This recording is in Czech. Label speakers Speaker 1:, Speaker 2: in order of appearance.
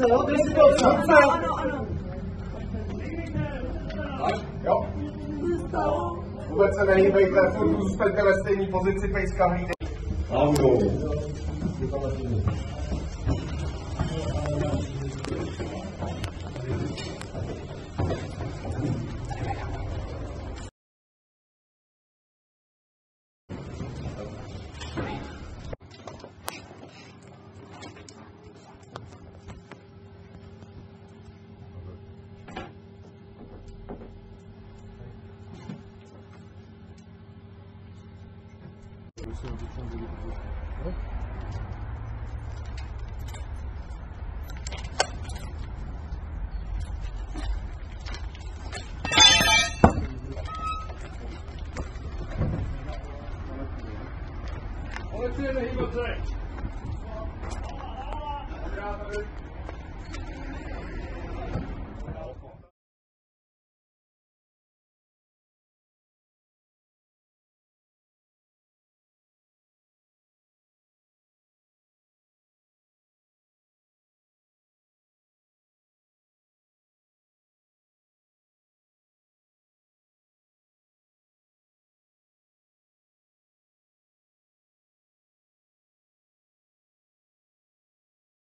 Speaker 1: situace, jo? To je situace.
Speaker 2: Ano.
Speaker 1: Jo. Vůbec se nehýbejte, furt zůstaňte ve stejné pozici, pejska hlídej. Hlavu.
Speaker 3: Policie, nehýbat se!